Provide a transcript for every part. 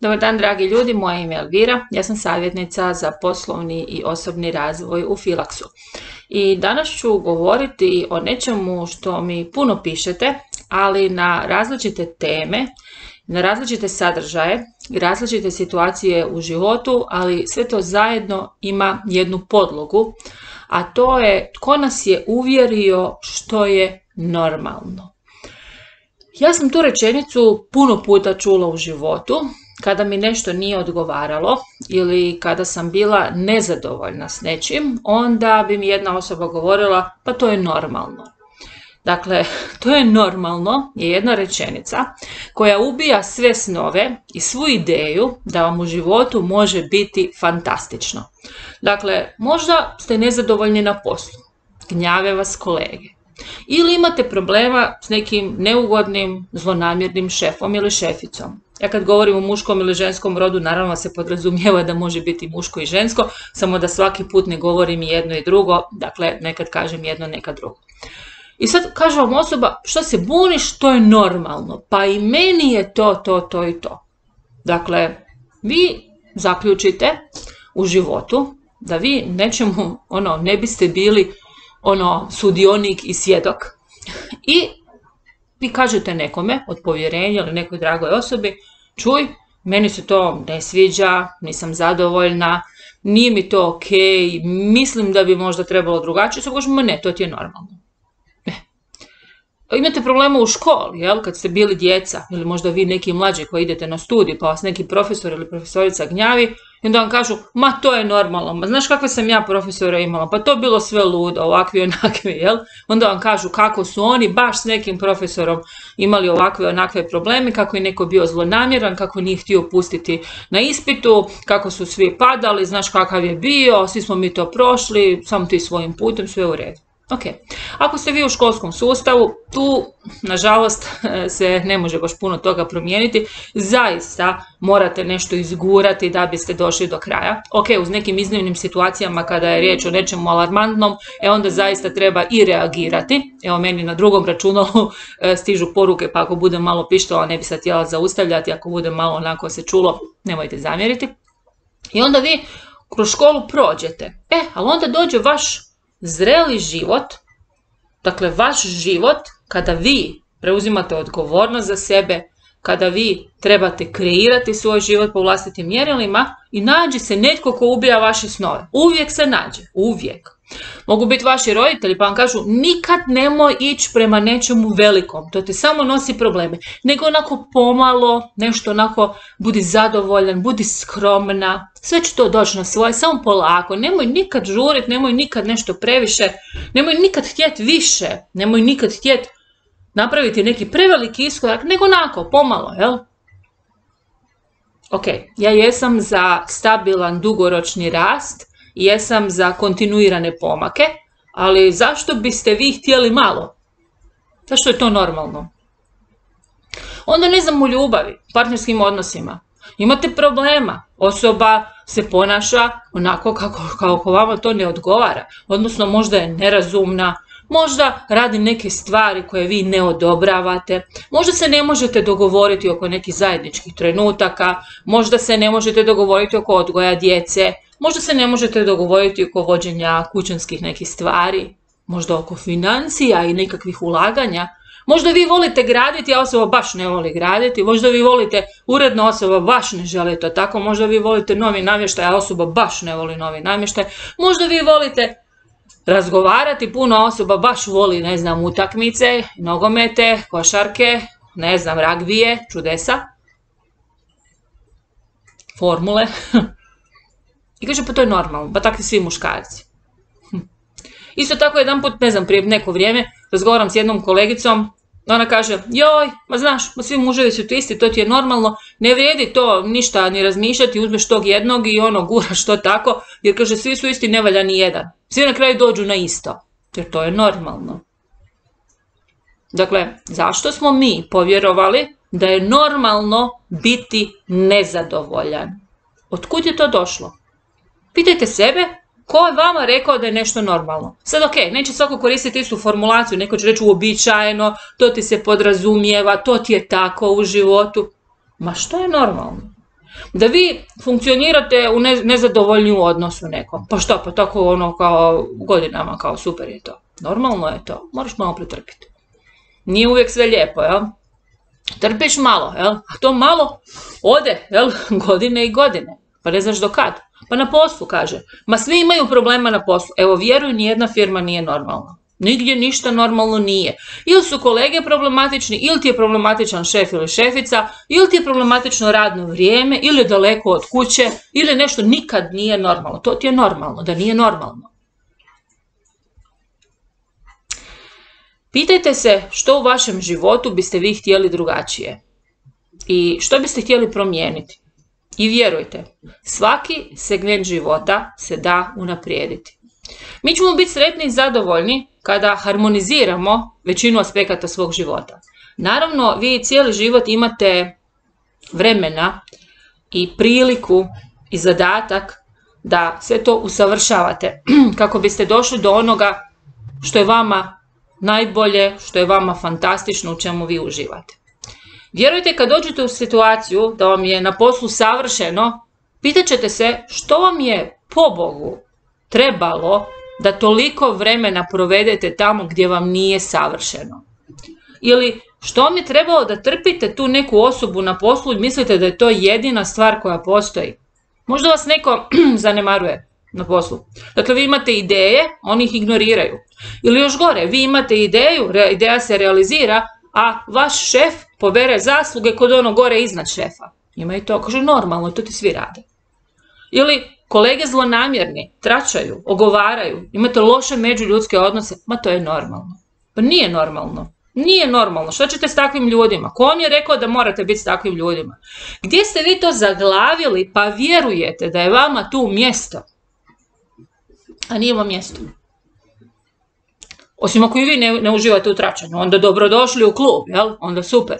Dobar dan, dragi ljudi, moje ime je Elvira, ja sam savjetnica za poslovni i osobni razvoj u Filaksu. I danas ću govoriti o nečemu što mi puno pišete, ali na različite teme, na različite sadržaje i različite situacije u životu, ali sve to zajedno ima jednu podlogu, a to je tko nas je uvjerio što je normalno. Ja sam tu rečenicu puno puta čula u životu, kada mi nešto nije odgovaralo ili kada sam bila nezadovoljna s nečim, onda bi mi jedna osoba govorila pa to je normalno. Dakle, to je normalno je jedna rečenica koja ubija sve snove i svu ideju da vam u životu može biti fantastično. Dakle, možda ste nezadovoljni na poslu, gnjave vas kolege. Ili imate problema s nekim neugodnim, zlonamjernim šefom ili šeficom. Ja kad govorim o muškom ili ženskom rodu, naravno se podrazumijeva da može biti muško i žensko, samo da svaki put ne govorim i jedno i drugo, dakle nekad kažem jedno, nekad drugo. I sad kaže vam osoba, što se buniš, to je normalno, pa i meni je to i to. Dakle, vi zaključite u životu da vi nečemu ne biste bili sudionik i svjedok i vi kažete nekome od povjerenja ili nekoj dragoj osobi, čuj, meni se to ne sviđa, nisam zadovoljna, nije mi to ok, mislim da bi možda trebalo drugačije, sad kažemo ne, to ti je normalno. Imate problema u školi, kad ste bili djeca ili možda vi neki mlađi koji idete na studij pa vas neki profesor ili profesorica gnjavi i onda vam kažu, ma to je normalno, ma znaš kakve sam ja profesore imala, pa to bilo sve ludo, ovakvi onakvi, Onda vam kažu kako su oni baš s nekim profesorom imali ovakve onakve probleme, kako je neko bio zlonamjeran, kako nije htio pustiti na ispitu, kako su svi padali, znaš kakav je bio, svi smo mi to prošli, samo ti svojim putem, sve u redu. Ok, ako ste vi u školskom sustavu, tu nažalost se ne može baš puno toga promijeniti, zaista morate nešto izgurati da biste došli do kraja. Ok, uz nekim iznimnim situacijama kada je riječ o nečemu alarmantnom, onda zaista treba i reagirati. Evo meni na drugom računalu stižu poruke, pa ako bude malo pištala ne bi sad htjela zaustavljati, ako bude malo onako se čulo, nemojte zamjeriti. I onda vi kroz školu prođete, ali onda dođe vaš zreli život, dakle vaš život kada vi preuzimate odgovornost za sebe, kada vi trebate kreirati svoj život po vlastitim mjerilima i nađe se netko ko ubija vaše snove. Uvijek se nađe, uvijek. Mogu biti vaši roditelji pa vam kažu nikad nemoj ići prema nečemu velikom, to te samo nosi probleme, nego onako pomalo, nešto onako budi zadovoljan, budi skromna, sve će to doći na svoje, samo polako, nemoj nikad žuriti, nemoj nikad nešto previše, nemoj nikad htjeti više, nemoj nikad htjeti napraviti neki preveliki iskorak, nego onako, pomalo, Ok, ja jesam za stabilan dugoročni rast, jesam za kontinuirane pomake, ali zašto biste vi htjeli malo? Zašto je to normalno? Onda ne znam u ljubavi, partnerskim odnosima. Imate problema, osoba se ponaša onako kako vama to ne odgovara, odnosno možda je nerazumna, možda radi neke stvari koje vi ne odobravate, možda se ne možete dogovoriti oko nekih zajedničkih trenutaka, možda se ne možete dogovoriti oko odgoja djece, možda se ne možete dogovoriti oko vođenja kućanskih nekih stvari, možda oko financija i nekakvih ulaganja, možda vi volite graditi, a osoba baš ne voli graditi, možda vi volite uredno, osoba baš ne želi to tako, možda vi volite novi namještaj, a osoba baš ne voli novi namještaj, možda vi volite razgovarati, puno osoba baš voli, utakmice, nogomete, košarke, ragbije, čudesa, formule. I kaže, pa to je normalno, pa takvi svi muškarci. Isto tako jedan put, prije neko vrijeme, razgovaram s jednom kolegicom, ona kaže, joj, ma znaš, svi muževi su ti isti, to ti je normalno, ne vrijedi to ništa ni razmišljati, uzmeš tog jednog i guraš to tako, jer kaže, svi su isti, ne valja ni jedan. Svi na kraju dođu na isto, jer to je normalno. Dakle, zašto smo mi povjerovali da je normalno biti nezadovoljan? Otkud je to došlo? Pitajte sebe, ko je vama rekao da je nešto normalno? Sad ok, neće svako koristiti istu formulaciju, neko će reći uobičajeno, to ti se podrazumijeva, to ti je tako u životu. Ma što je normalno? Da vi funkcionirate u nezadovoljniju odnosu nekom. Pa šta, pa tako ono kao godinama, kao super je to. Normalno je to, moraš malo pretrpiti. Nije uvijek sve lijepo, jel? Trpiš malo, jel? A to malo ode, jel? Godine i godine. Pa ne znaš do kad. Pa na poslu, kaže. Ma svi imaju problema na poslu. Evo, vjeruj, nijedna firma nije normalna. Nigdje ništa normalno nije. Ili su kolege problematični, ili ti je problematičan šef ili šefica, ili ti je problematično radno vrijeme, ili je daleko od kuće, ili nešto nikad nije normalno. To ti je normalno, da nije normalno. Pitajte se što u vašem životu biste vi htjeli drugačije i što biste htjeli promijeniti. I vjerujte, svaki segment života se da unaprijediti. Mi ćemo biti sretni i zadovoljni kada harmoniziramo većinu aspekata svog života. Naravno, vi cijeli život imate vremena i priliku i zadatak da sve to usavršavate kako biste došli do onoga što je vama najbolje, što je vama fantastično, u čemu vi uživate. Vjerujte, kad dođete u situaciju da vam je na poslu savršeno, pitat ćete se što vam je pobogu trebalo da toliko vremena provedete tamo gdje vam nije savršeno. Ili što vam je trebalo da trpite tu neku osobu na poslu i mislite da je to jedina stvar koja postoji. Možda vas neko zanemaruje na poslu. Dakle, vi imate ideje, oni ih ignoriraju. Ili još gore, vi imate ideju, ideja se realizira, a vaš šef pobere zasluge kod onog gore iznad šefa. Ima i to, kaže normalno, to ti svi rade. Ili kolege zlonamjerni, tračaju, ogovaraju, imate loše međuljudske odnose, ma to je normalno. Pa nije normalno. Nije normalno. Što ćete s takvim ljudima? Ko vam je rekao da morate biti s takvim ljudima? Gdje ste vi to zaglavili pa vjerujete da je vama tu mjesto? A nije vam mjesto. Osim ako i vi ne uživate u tračanju, onda dobrodošli u klub, jel? Onda super.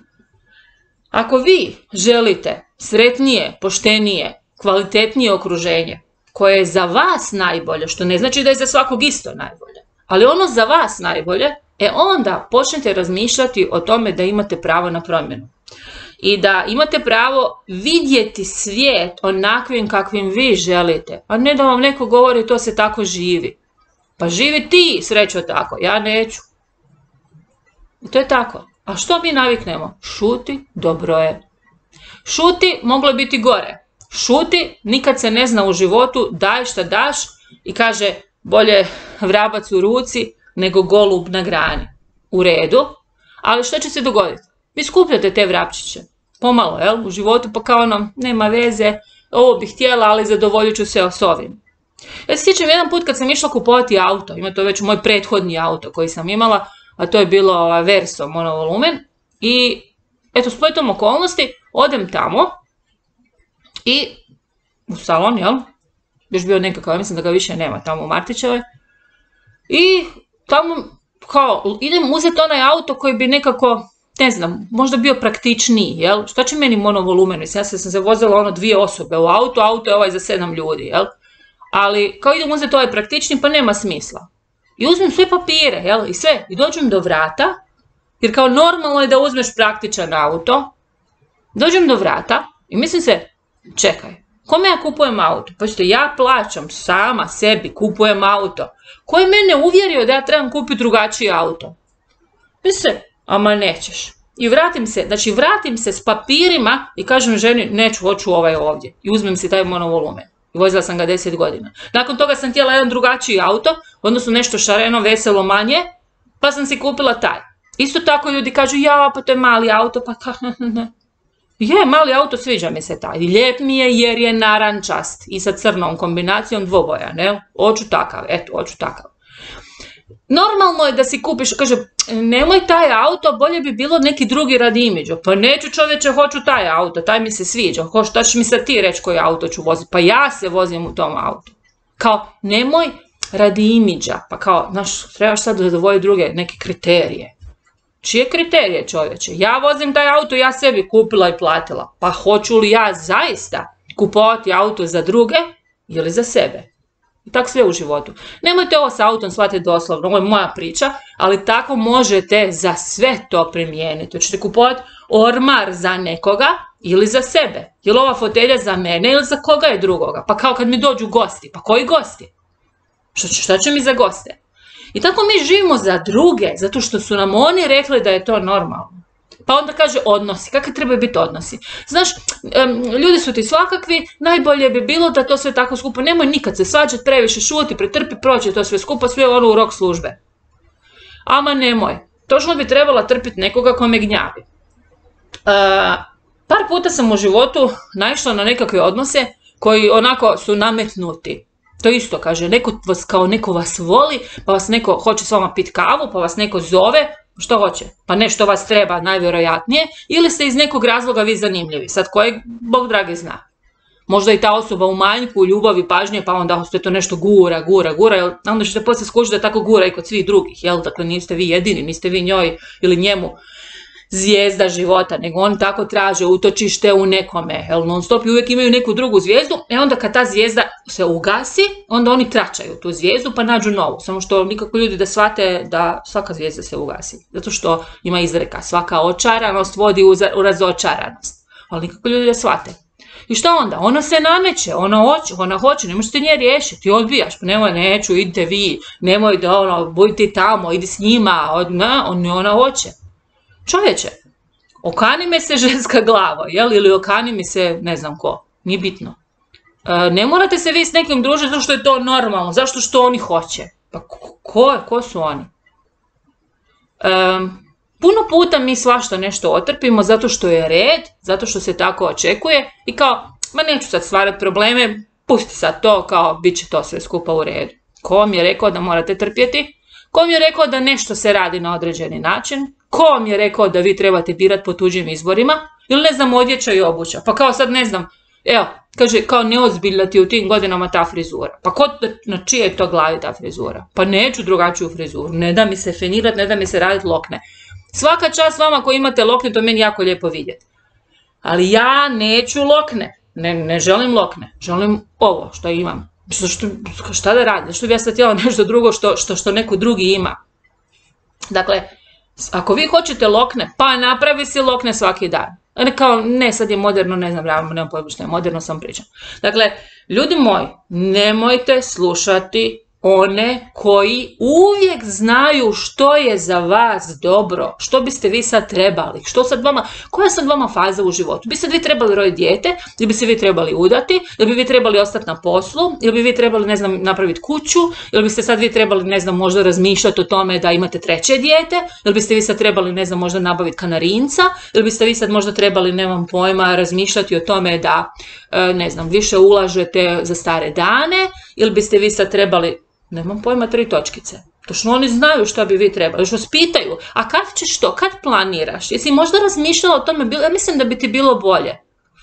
Ako vi želite sretnije, poštenije, kvalitetnije okruženje, koje je za vas najbolje, što ne znači da je za svakog isto najbolje, ali ono za vas najbolje, onda počnete razmišljati o tome da imate pravo na promjenu. I da imate pravo vidjeti svijet onakvim kakvim vi želite, a ne da vam neko govori to se tako živi. Pa živi ti, srećo, tako, ja neću. I to je tako. A što mi naviknemo? Šuti, dobro je. Šuti, moglo je biti gore. Šuti, nikad se ne zna u životu, daj šta daš i kaže bolje vrabac u ruci nego golub na grani. U redu, ali što će se dogoditi? Vi skupljate te vrapčiće. Pomalo, jel? U životu pa kao ono, nema veze, ovo bih htjela, ali zadovoljit ću se s ovim. Ja se sjećam jedan put kad sam išla kupovati auto, ima to već moj prethodni auto koji sam imala, a to je bilo Verso monovolumen. I eto, spletom okolnosti, odem tamo i u salon, jel? Još bio nekakav, mislim da ga više nema tamo u Martićevoj. I tamo kao idem uzeti onaj auto koji bi nekako, ne znam, možda bio praktičniji, jel? Šta će meni monovolumen? Ja sam se vozila ono 2 osobe u auto, auto je ovaj za 7 ljudi, jel? Ali kao idem uzeti ovaj praktični, pa nema smisla. I uzmem sve papire, jel? I sve. I dođem do vrata, jer kao normalno je da uzmeš praktičan auto. Dođem do vrata i mislim se, čekaj, kome ja kupujem auto? Pa ćete, ja plaćam sama sebi, kupujem auto. Ko je mene uvjerio da ja trebam kupiti drugačiji auto? Mislim se, ama nećeš. I vratim se s papirima i kažem ženi, neću, hoću ovaj ovdje. I uzmem si taj monovolumen. I vozila sam ga 10 godina. Nakon toga sam htjela jedan drugačiji auto, odnosno nešto šareno, veselo, manje, pa sam si kupila taj. Isto tako ljudi kažu, ja, pa to je mali auto, pa je, mali auto, sviđa mi se taj. Lijep mi je jer je narančast i sa crnom kombinacijom dvoboja, ne? Hoću takav, eto, hoću takav. Normalno je da si kupiš, kaže, nemoj taj auto, bolje bi bilo neki drugi radi imidža. Pa neću čovječe, hoću taj auto, taj mi se sviđa. Šta ćeš mi sad ti reći koji auto ću voziti? Pa ja se vozim u tom autu. Kao, nemoj radi imidža, pa kao, znaš, trebaš sad zadovoljiti druge neke kriterije. Čije kriterije, čovječe? Ja vozim taj auto, ja sebi kupila i platila. Pa hoću li ja zaista kupovati auto za druge ili za sebe? Tako sve u životu. Nemojte ovo sa autom shvatiti doslovno, ovo je moja priča, ali tako možete za sve to primijeniti. Hoćete kupovati ormar za nekoga ili za sebe. Je li ova fotelja za mene ili za koga je drugoga? Pa kao kad mi dođu gosti. Pa koji gosti? Šta će mi za goste? I tako mi živimo za druge, zato što su nam oni rekli da je to normalno. Pa onda kaže odnosi. Kakvi trebaju biti odnosi? Znaš, ljudi su ti svakakvi, najbolje bi bilo da to sve tako skupo. Nemoj nikad se svađati, previše šuti, pretrpi, proći to sve skupo, sve ono u rok službe. Ama nemoj. Točno bi trebala trpiti nekoga ko me gnjavi. Par puta sam u životu naišla na nekakve odnose koji onako su nametnuti. To isto kaže, neko vas voli, pa vas neko hoće s vama pit kavu, pa vas neko zove, što hoće? Pa nešto vas treba, najvjerojatnije, ili ste iz nekog razloga vi zanimljivi, sad kojeg Bog dragi zna. Možda i ta osoba u manjku, ljubavi, pažnje, pa onda to nešto gura, onda ćete poslije skužiti da tako gura i kod svih drugih, jel? Dakle, niste vi jedini, niste vi njoj ili njemu zvijezda života, nego oni tako traže utočište u nekome, jel? Non stop i uvijek imaju neku drugu zvijezdu, onda kad ta zvijezda se ugasi, onda oni tračaju tu zvijezdu pa nađu novu, samo što nikako ljudi da shvate da svaka zvijezda se ugasi, zato što ima izreka, svaka očaranost vodi u razočaranost, ali nikako ljudi da shvate. I što onda? Ona se nameće, ona hoće, ne možete nje riješiti, ti odbijaš, pa nemoj, neću, idite vi, nemoj da budite tamo, idi s njima, ona hoće. Čovječe, okani me se ženska glava, jel? Ili okani mi se ne znam ko, nije bitno. Ne morate se vi s nekim družiti zato što je to normalno, zašto što oni hoće. Pa ko su oni? Puno puta mi svašta nešto otrpimo zato što je red, zato što se tako očekuje i kao, ma neću sad stvarati probleme, pusti sad to, kao, bit će to sve skupa u redu. Ko vam je rekao da morate trpjeti? Ko vam je rekao da nešto se radi na određeni način? Ko vam je rekao da vi trebate birati po tuđim izborima? Ili ne znam, odjeća i obuća. Pa kao sad ne znam, evo, kaže kao neozbiljna ti u tim godinama ta frizura. Pa na čije je to glavi ta frizura? Pa neću drugačiju frizuru. Ne da mi se fenirati, ne da mi se raditi lokne. Svaka čast vama koji imate lokne, to meni jako lijepo vidjeti. Ali ja neću lokne. Ne želim lokne. Želim ovo što imam. Šta da radim? Što bi ja sad htjela nešto drugo što neko drugi ima? Dakle, ako vi hoćete lokne, pa napravi si lokne svaki dan. Kao, ne, sad je moderno, ne znam, nemam pojma što je moderno, sam pričam. Dakle, ljudi moji, nemojte slušati one koji uvijek znaju što je za vas dobro, što biste vi sad trebali, koja je sad vama faza u životu. Bi sad vi trebali roditi dijete, ili bi se vi trebali udati, ili bi vi trebali ostati na poslu, ili bi vi trebali, ne znam, napraviti kuću, ili biste sad vi trebali, ne znam, možda razmišljati o tome da imate treće dijete, ili biste vi sad trebali, ne znam, možda nabaviti kanarinca, ili biste vi sad možda trebali, nemam pojma, razmišljati o tome da, ne znam, više ulažete za stare dane, ili biste vi sad trebali, nemam pojma, 3 točkice. Točno oni znaju što bi vi trebali. Još vas pitaju, a kad ćeš to, kad planiraš? Jesi možda razmišljala o tome, ja mislim da bi ti bilo bolje.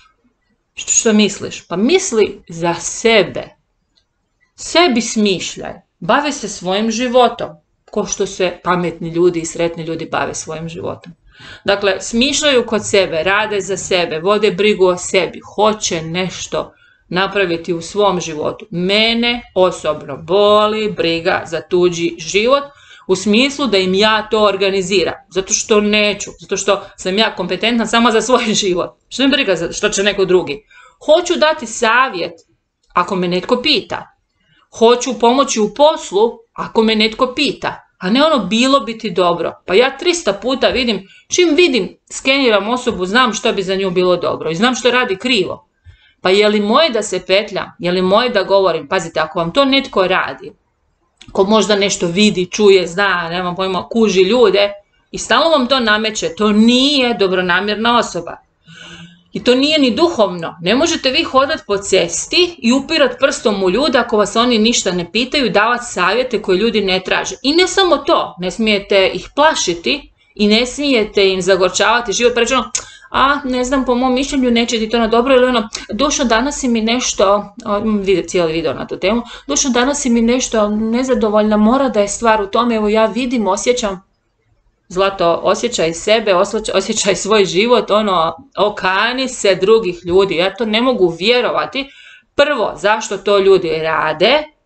Što misliš? Pa misli za sebe. Sebi smišljaj. Bavi se svojim životom. Ko što se pametni ljudi i sretni ljudi bave svojim životom. Dakle, smišljaju kod sebe, rade za sebe, vode brigu o sebi, hoće nešto napraviti u svom životu. Mene osobno boli briga za tuđi život u smislu da im ja to organiziram. Zato što neću, zato što sam ja kompetentna samo za svoj život. Što mi briga što će neko drugi? Hoću dati savjet ako me netko pita. Hoću pomoći u poslu ako me netko pita. A ne ono bilo bi ti dobro. Pa ja 300 puta vidim, čim vidim, skeniram osobu, znam što bi za nju bilo dobro i znam što radi krivo. Pa je li moje da se petljam, je li moje da govorim, pazite, ako vam to netko radi, ko možda nešto vidi, čuje, zna, nemam pojma, kuži ljude i stalno vam to nameće, to nije dobronamjerna osoba. I to nije ni duhovno. Ne možete vi hodati po cesti i upirat prstom u ljude ako vas oni ništa ne pitaju, davati savjete koje ljudi ne traže. I ne samo to, ne smijete ih plašiti i ne smijete im zagorčavati život, pa rečeno, ne znam, po mom mišljenju neće ti to na dobro, ili ono, Dušo, danas si mi nešto, cijeli video na tu temu, Dušo, danas si mi nešto nezadovoljna, mora da je stvar u tome, evo ja vidim, osjećam. Zlato, osjećaj sebe, osjećaj svoj život, okani se drugih ljudi, ja to ne mogu vjerovati. Prvo, zašto to ljudi rade,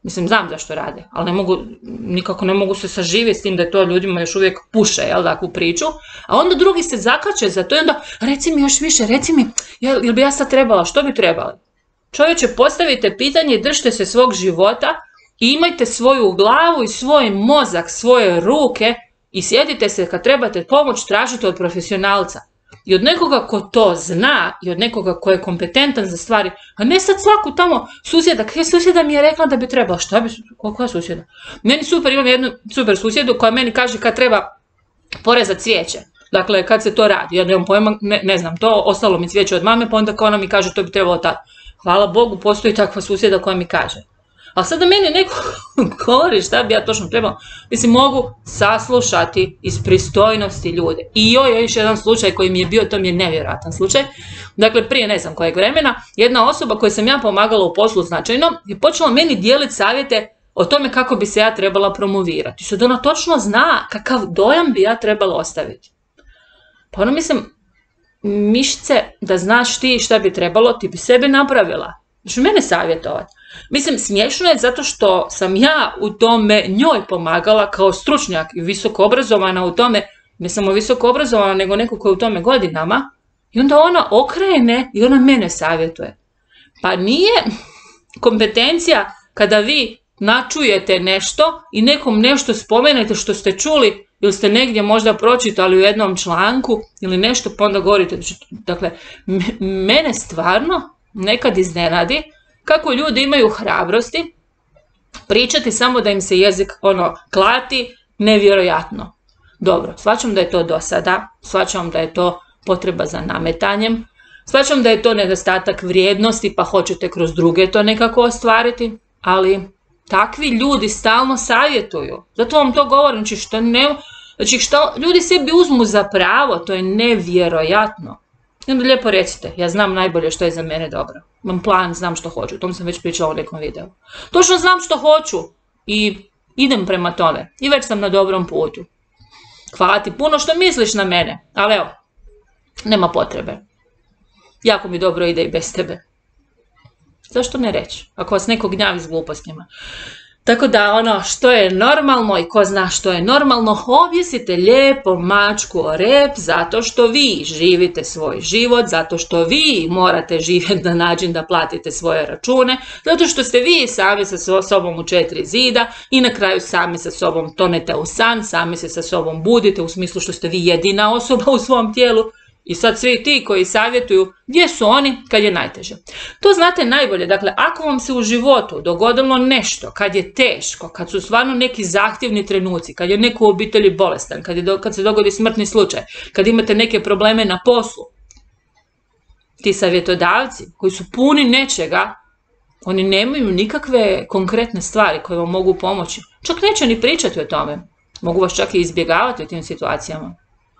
Mislim, znam zašto rade, ali nikako ne mogu se saživjeti s tim da je to ljudima još uvijek puše, jel, takvu priču. A onda drugi se zakače za to i onda, reci mi još više, reci mi, jel bi ja sad trebala, što bi trebali? Čovječe, postavite pitanje, držite se svog života i imajte svoju glavu i svoj mozak, svoje ruke i sjetite se kad trebate pomoć, tražite od profesionalca. I od nekoga ko to zna i od nekoga ko je kompetentan za stvari, a ne sad svaku tamo susjeda, susjeda mi je rekla da bi trebala, šta bi, koja susjeda? Meni super, imam jednu super susjedu koja meni kaže kad treba porezat cvijeće. Dakle, kad se to radi, ja nemam pojma, ne znam to, ostalo mi cvijeće od mame, pa onda kao ona mi kaže to bi trebalo tad. Hvala Bogu, postoji takva susjeda koja mi kaže. Ali sad da meni neko govori šta bi ja točno trebala, mislim, mogu saslušati iz pristojnosti ljude. I još jedan slučaj koji mi je bio, to mi je nevjerojatan slučaj. Dakle, prije ne znam kojeg vremena, jedna osoba koju sam ja pomagala u poslu značajno je počela meni dijeliti savjete o tome kako bi se ja trebala promovirati. Sad ona točno zna kakav dojam bi ja trebala ostaviti. Pa ono, mislim, mišice, da znaš ti šta bi trebalo, ti bi sebe napravila. Znači, mene savjetovati. Mislim, smiješno je zato što sam ja u tome njoj pomagala kao stručnjak i visoko obrazovana u tome, ne samo visoko obrazovana, nego neko ko je u tome godinama, i onda ona okrene i ona mene savjetuje. Pa nije kompetencija kada vi načujete nešto i nekom nešto spomenete što ste čuli ili ste negdje možda pročitali u jednom članku ili nešto, pa onda govorite. Dakle, mene stvarno nekad iznenadi kako ljudi imaju hrabrosti pričati samo da im se jezik klati, nevjerojatno. Dobro, shvaćam da je to dosada, shvaćam da je to potreba za nametanjem, shvaćam da je to nedostatak vrijednosti pa hoćete kroz druge to nekako ostvariti, ali takvi ljudi stalno savjetuju. Zato vam to govorim, znači što ljudi sebi uzmu za pravo, to je nevjerojatno. I onda lijepo recite, ja znam najbolje što je za mene dobro. Imam plan, znam što hoću, o tom sam već pričala u nekom videu. Točno znam što hoću i idem prema tome. I već sam na dobrom putu. Hvala ti puno što misliš na mene, ali evo, nema potrebe. Jako mi dobro ide i bez tebe. Zašto ne reći? Ako vas neko gnjavi s glupostima. Tako da ono što je normalno i ko zna što je normalno, objesite lijepo mačku o rep zato što vi živite svoj život, zato što vi morate živjeti na način da platite svoje račune, zato što ste vi sami sa sobom u 4 zida i na kraju sami sa sobom tonete u san, sami se sa sobom budite u smislu što ste vi jedina osoba u svom tijelu. I sad svi ti koji savjetuju, gdje su oni kad je najteže. To znate najbolje, dakle, ako vam se u životu dogodilo nešto, kad je teško, kad su stvarno neki zahtjevni trenuci, kad je neko u obitelji bolestan, kad se dogodi smrtni slučaj, kad imate neke probleme na poslu, ti savjetodavci koji su puni nečega, oni nemaju nikakve konkretne stvari koje vam mogu pomoći. Čak neće ni pričati o tome. Mogu vas čak i izbjegavati u tim situacijama.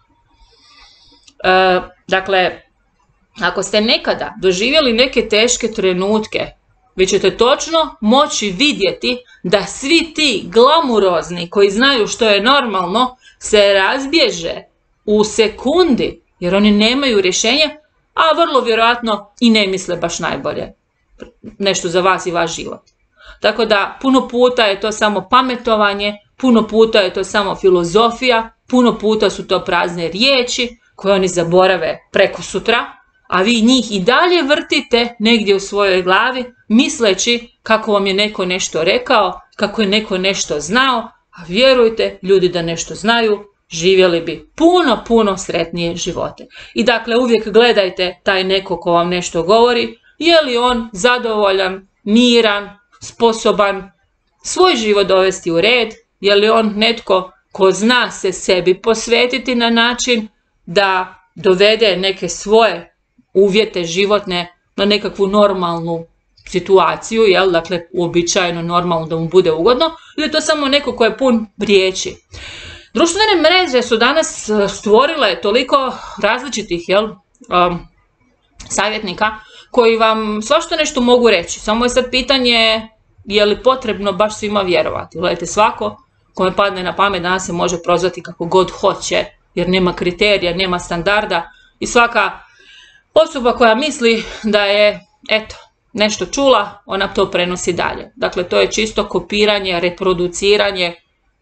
Dakle, ako ste nekada doživjeli neke teške trenutke, vi ćete točno moći vidjeti da svi ti glamurozni koji znaju što je normalno se razbježe u sekundi, jer oni nemaju rješenje, a vrlo vjerojatno i ne misle baš najbolje nešto za vas i vaš život. Tako da puno puta je to samo pametovanje, puno puta je to samo filozofija, puno puta su to prazne riječi koje oni zaborave preko sutra, a vi njih i dalje vrtite negdje u svojoj glavi, misleći kako vam je neko nešto rekao, kako je neko nešto znao, a vjerujte, ljudi da nešto znaju, živjeli bi puno sretnije živote. I dakle, uvijek gledajte taj neko ko vam nešto govori, je li on zadovoljan, miran, sposoban svoj život dovesti u red, je li on netko ko zna se sebi posvetiti na način da dovede neke svoje uvjete životne na nekakvu normalnu situaciju, jel? Dakle, uobičajeno normalno da mu bude ugodno, ili je to samo neko ko je pun riječi. Društvene mreže su danas stvorile toliko različitih savjetnika koji vam svašta nešto mogu reći. Samo je sad pitanje je li potrebno baš svima vjerovati. Gledajte, svako kome padne na pamet danas se može prozvati kako god hoće, jer nema kriterija, nema standarda i svaka osoba koja misli da je, nešto čula, ona to prenosi dalje. Dakle, to je čisto kopiranje, reproduciranje.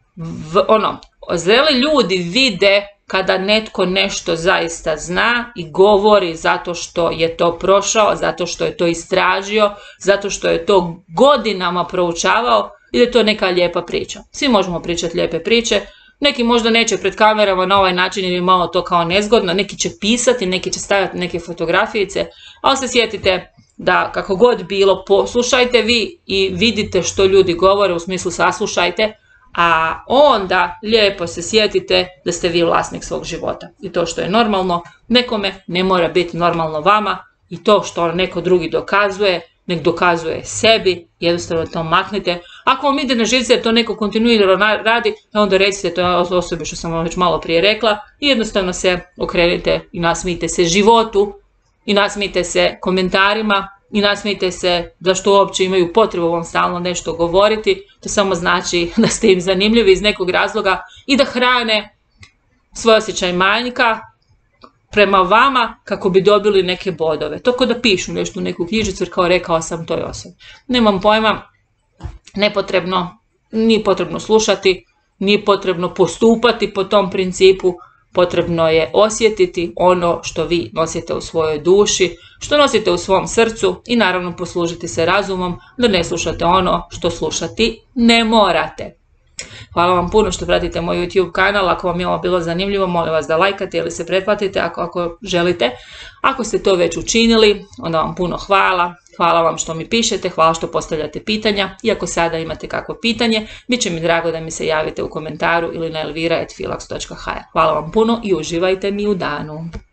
Zreli ljudi vide kada netko nešto zaista zna i govori zato što je to prošao, zato što je to istražio, zato što je to godinama proučavao i da je to neka lijepa priča. Svi možemo pričati lijepe priče, neki možda neće pred kamerama na ovaj način ili malo to kao nezgodno, neki će pisati, neki će stavljati neke fotografijice, ali se sjetite da kako god bilo, poslušajte vi i vidite što ljudi govore, u smislu saslušajte, a onda lijepo se sjetite da ste vi vlasnik svog života. I to što je normalno nekome ne mora biti normalno vama i to što neko drugi dokazuje, nek dokazuje sebi, jednostavno to maknite. Ako vam ide na živce da to neko kontinuirano radi, onda recite to osobi što sam vam već malo prije rekla i jednostavno se okrenite i nasmijte se životu i nasmijte se komentarima i nasmijte se zašto uopće imaju potrebu vam stalno nešto govoriti. To samo znači da ste im zanimljivi iz nekog razloga i da hrane svoj osjećaj manjka prema vama kako bi dobili neke bodove. To kao da pišu nešto u neku knjižicu jer kao rekao sam toj osobi. Nemam pojma, nepotrebno, nije potrebno slušati, nije potrebno postupati po tom principu, potrebno je osjetiti ono što vi nosite u svojoj duši, što nosite u svom srcu i naravno poslužiti se razumom da ne slušate ono što slušati ne morate. Hvala vam puno što pratite moj YouTube kanal, ako vam je ovo bilo zanimljivo, molim vas da lajkate ili se pretplatite ako želite. Ako ste to već učinili, onda vam puno hvala. Hvala vam što mi pišete, hvala što postavljate pitanja i ako sada imate kakvo pitanje, bit će mi drago da mi se javite u komentaru ili na elvira@filax.hr. Hvala vam puno i uživajte mi u danu.